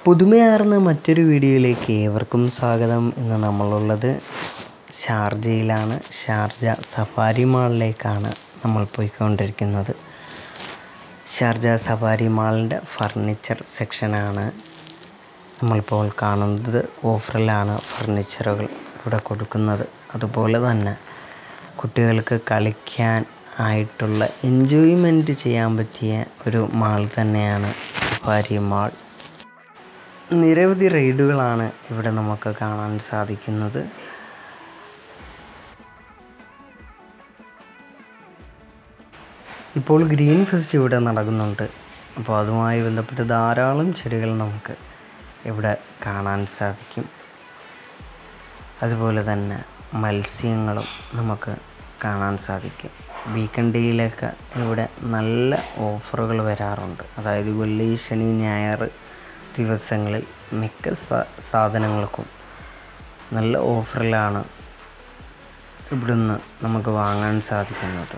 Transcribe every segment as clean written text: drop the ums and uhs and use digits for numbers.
പുതുമയാർന്ന മറ്റൊരു വീഡിയോയിലേക്ക് ഏവർക്കും സ്വാഗതം. ഇന്ന് നമ്മളുള്ളത് ഷാർജയിലാണ്. ഷാർജ സഫാരി മാളിലേക്കാണ് നമ്മൾ പോയിക്കൊണ്ടിരിക്കുന്നത്. ഷാർജ സഫാരി മാളിൻ്റെ ഫർണിച്ചർ സെക്ഷനാണ് നമ്മളിപ്പോൾ കാണുന്നത്. ഓഫറിലാണ് ഫർണിച്ചറുകൾ ഇവിടെ കൊടുക്കുന്നത്. അതുപോലെ തന്നെ കുട്ടികൾക്ക് കളിക്കാൻ ആയിട്ടുള്ള എൻജോയ്മെൻറ്റ് ചെയ്യാൻ പറ്റിയ ഒരു മാൾ തന്നെയാണ് സഫാരി മാൾ. നിരവധി റൈഡുകളാണ് ഇവിടെ നമുക്ക് കാണാൻ സാധിക്കുന്നത്. ഇപ്പോൾ ഗ്രീൻ ഫെസ്റ്റ് ഇവിടെ നടക്കുന്നുണ്ട്. അപ്പോൾ അതുമായി ബന്ധപ്പെട്ട് ധാരാളം ചെടികൾ നമുക്ക് ഇവിടെ കാണാൻ സാധിക്കും. അതുപോലെ തന്നെ മത്സ്യങ്ങളും നമുക്ക് കാണാൻ സാധിക്കും. വീക്കെൻഡ് ഡേയിലൊക്കെ ഇവിടെ നല്ല ഓഫറുകൾ വരാറുണ്ട്. അതായത് വെള്ളി, ശനി, ഞായർ ദിവസങ്ങളിൽ മിക്ക സാധനങ്ങൾക്കും നല്ല ഓഫറിലാണ് ഇവിടുന്ന് നമുക്ക് വാങ്ങാൻ സാധിക്കുന്നത്.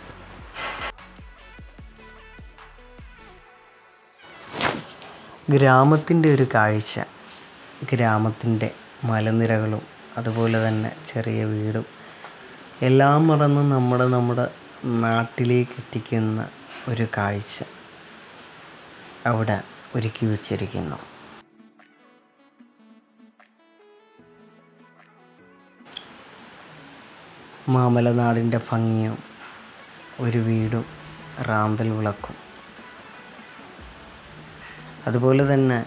ഗ്രാമത്തിൻ്റെ ഒരു കാഴ്ച, ഗ്രാമത്തിൻ്റെ മലനിരകളും അതുപോലെ തന്നെ ചെറിയ വീടും എല്ലാം മറന്ന് നമ്മുടെ നാട്ടിലേക്ക് എത്തിക്കുന്ന ഒരു കാഴ്ച അവിടെ ഒരുക്കി വച്ചിരിക്കുന്നു. മാമലനാടിൻ്റെ ഭംഗിയും ഒരു വീടും റാന്തൽ വിളക്കും, അതുപോലെ തന്നെ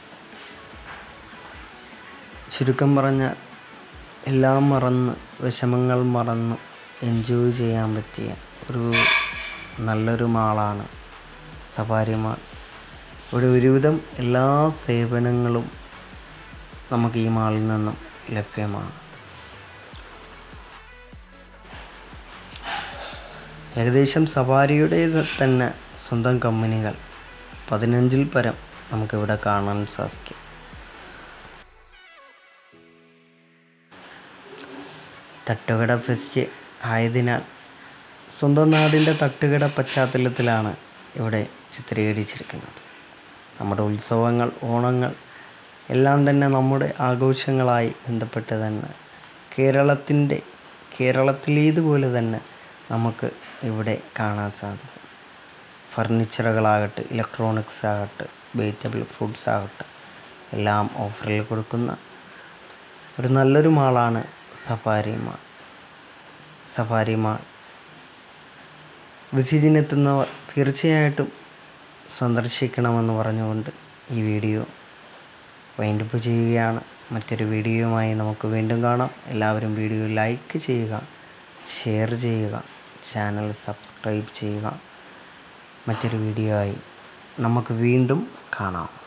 ചുരുക്കം പറഞ്ഞ എല്ലാം മറന്ന് വിഷമങ്ങൾ മറന്ന് എൻജോയ് ചെയ്യാൻ പറ്റിയ ഒരു നല്ലൊരു മാളാണ് സഫാരി മാൾ. ഇവിടെ ഒരുവിധം എല്ലാ സേവനങ്ങളും നമുക്ക് ഈ മാളിൽ നിന്നും ലഭ്യമാണ്. ഏകദേശം സഫാരിയുടെ തന്നെ സ്വന്തം കമ്പനികൾ 15-ൽ പരം നമുക്കിവിടെ കാണാൻ സാധിക്കും. തട്ടുകട ഫെസ്റ്റ് ആയതിനാൽ സ്വന്തം നാടിൻ്റെ തട്ടുകട പശ്ചാത്തലത്തിലാണ് ഇവിടെ ചിത്രീകരിച്ചിരിക്കുന്നത്. നമ്മുടെ ഉത്സവങ്ങൾ, ഓണങ്ങൾ എല്ലാം തന്നെ നമ്മുടെ ആഘോഷങ്ങളായി ബന്ധപ്പെട്ട് തന്നെ കേരളത്തിലേതുപോലെ തന്നെ നമുക്ക് ഇവിടെ കാണാൻ സാധിക്കും. ഫർണിച്ചറുകളാകട്ടെ, ഇലക്ട്രോണിക്സ് ആകട്ടെ, വെജിറ്റബിൾ ഫ്രൂട്ട്സ് ആകട്ടെ എല്ലാം ഓഫറിൽ കൊടുക്കുന്ന ഒരു നല്ലൊരു മാളാണ് സഫാരി മാൾ. സഫാരി മാൾ വിസിറ്റിനെത്തുന്നവർ തീർച്ചയായിട്ടും സന്ദർശിക്കണമെന്ന് പറഞ്ഞുകൊണ്ട് ഈ വീഡിയോ വൈൻഡപ്പ് ചെയ്യുകയാണ്. മറ്റൊരു വീഡിയോയുമായി നമുക്ക് വീണ്ടും കാണാം. എല്ലാവരും വീഡിയോ ലൈക്ക് ചെയ്യുക, ഷെയർ ചെയ്യുക, ചാനൽ സബ്സ്ക്രൈബ് ചെയ്യുക. മറ്റൊരു വീഡിയോ ആയി നമുക്ക് വീണ്ടും കാണാം.